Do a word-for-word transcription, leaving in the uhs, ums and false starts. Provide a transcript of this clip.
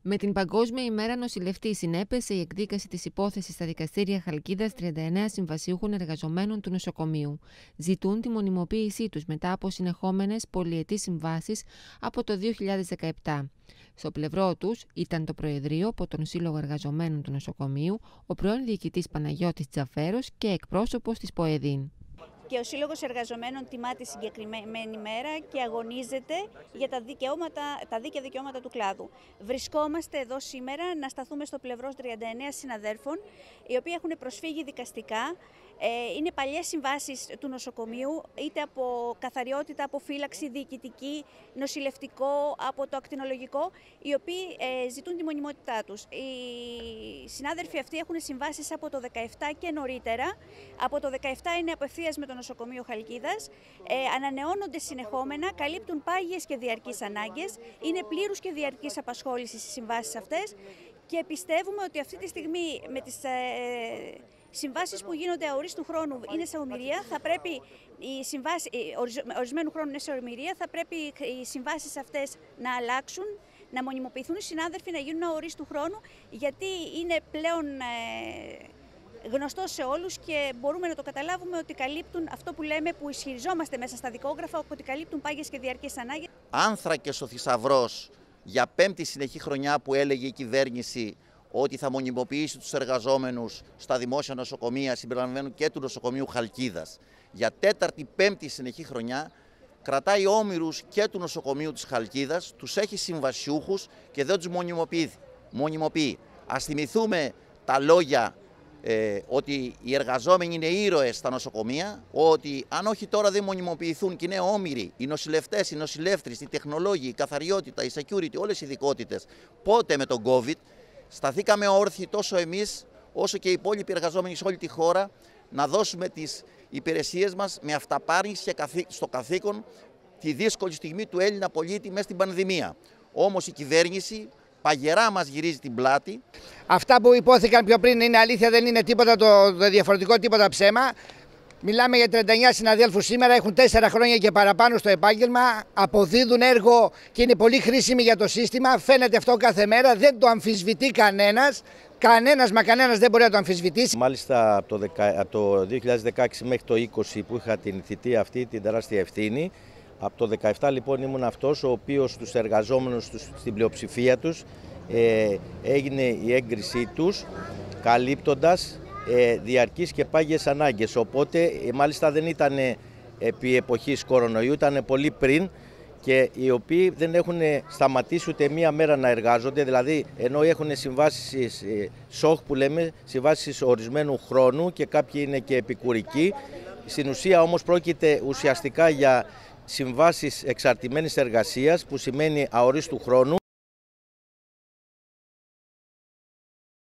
Με την Παγκόσμια ημέρα νοσηλευτή συνέπεσε η εκδίκαση της υπόθεσης στα δικαστήρια Χαλκίδας τριάντα εννέα συμβασιούχων εργαζομένων του νοσοκομείου. Ζητούν τη μονιμοποίησή τους μετά από συνεχόμενες πολυετής συμβάσεις από το δύο χιλιάδες δεκαεπτά. Στο πλευρό τους ήταν το Προεδρείο από τον Σύλλογο Εργαζομένων του Νοσοκομείου, ο πρώην διοικητής Παναγιώτης Τζαφέρος και εκπρόσωπος της ΠΟΕΔΗΝ. Και ο Σύλλογος Εργαζομένων τιμά τη συγκεκριμένη μέρα και αγωνίζεται για τα, δικαιώματα, τα δίκαια δικαιώματα του κλάδου. Βρισκόμαστε εδώ σήμερα να σταθούμε στο πλευρό τριάντα εννέα συναδέρφων, οι οποίοι έχουν προσφύγει δικαστικά. Είναι παλιές συμβάσεις του νοσοκομείου, είτε από καθαριότητα, από φύλαξη, διοικητική, νοσηλευτικό, από το ακτινολογικό, οι οποίοι ζητούν τη μονιμότητά τους. Οι συνάδελφοι αυτοί έχουν συμβάσεις από το δεκαεπτά και νωρίτερα. Από το δεκαεπτά είναι απευθείας με το νοσοκομείο Χαλκίδας, ε, ανανεώνονται συνεχόμενα, καλύπτουν πάγιες και διαρκείς ανάγκες, είναι πλήρους και διαρκής απασχόλησης οι συμβάσεις αυτές και πιστεύουμε ότι αυτή τη στιγμή με τις ε, συμβάσεις που γίνονται αορίστου χρόνου είναι σε ομηρία, θα πρέπει οι συμβάσεις, ορισμένου χρόνου είναι σε ομηρία, θα πρέπει οι συμβάσεις αυτές να αλλάξουν, να μονιμοποιηθούν οι συνάδελφοι, να γίνουν αορίστου χρόνου, γιατί είναι πλέον ε, γνωστό σε όλους και μπορούμε να το καταλάβουμε ότι καλύπτουν αυτό που λέμε, που ισχυριζόμαστε μέσα στα δικόγραφα, ότι καλύπτουν πάγιες και διαρκείς ανάγκες. Άνθρακες ο θησαυρός για πέμπτη συνεχή χρονιά που έλεγε η κυβέρνηση ότι θα μονιμοποιήσει τους εργαζόμενους στα δημόσια νοσοκομεία, συμπεριλαμβανομένου και του νοσοκομείου Χαλκίδας. Για τέταρτη πέμπτη συνεχή χρονιά κρατάει όμηρους και του νοσοκομείου της Χαλκίδας, τους έχει συμβασιούχους και δεν τους μονιμοποιεί. μονιμοποιεί. Ας θυμηθούμε τα λόγια Ε, ότι οι εργαζόμενοι είναι ήρωες στα νοσοκομεία, ότι αν όχι τώρα δεν μονιμοποιηθούν και είναι όμηροι, οι νοσηλευτές, οι νοσηλεύτριες, οι τεχνολόγοι, η καθαριότητα, η security, όλες οι ειδικότητες, πότε με τον COVID, σταθήκαμε όρθιοι τόσο εμείς όσο και οι υπόλοιποι εργαζόμενοι σε όλη τη χώρα να δώσουμε τις υπηρεσίες μας με αυταπάρνηση και καθή, στο καθήκον τη δύσκολη στιγμή του Έλληνα πολίτη μέσα στην πανδημία. Όμως η κυβέρνηση παγερά μας γυρίζει την πλάτη. Αυτά που υπόθηκαν πιο πριν είναι αλήθεια, δεν είναι τίποτα το, το διαφορετικό, τίποτα ψέμα. Μιλάμε για τριάντα εννέα συναδέλφους σήμερα, έχουν τέσσερα χρόνια και παραπάνω στο επάγγελμα, αποδίδουν έργο και είναι πολύ χρήσιμοι για το σύστημα. Φαίνεται αυτό κάθε μέρα, δεν το αμφισβητεί κανένας. Κανένας μα κανένας δεν μπορεί να το αμφισβητήσει. Μάλιστα από το, δεκα, από το δύο χιλιάδες δεκαέξι μέχρι το είκοσι που είχα την θητεία αυτή, την τεράστια ευθύνη. Από το δεκαεπτά λοιπόν ήμουν αυτός ο οποίος τους εργαζόμενους τους, στην πλειοψηφία τους ε, έγινε η έγκρισή τους καλύπτοντας ε, διαρκείς και πάγιες ανάγκες. Οπότε ε, μάλιστα δεν ήταν επί εποχής κορονοϊού, ήταν πολύ πριν και οι οποίοι δεν έχουν σταματήσει ούτε μία μέρα να εργάζονται, δηλαδή ενώ έχουν συμβάσεις ε, σοχ που λέμε, συμβάσεις ορισμένου χρόνου και κάποιοι είναι και επικουρικοί. Στην ουσία όμως πρόκειται ουσιαστικά για συμβάσεις εξαρτημένης εργασίας που σημαίνει αορίστου χρόνου.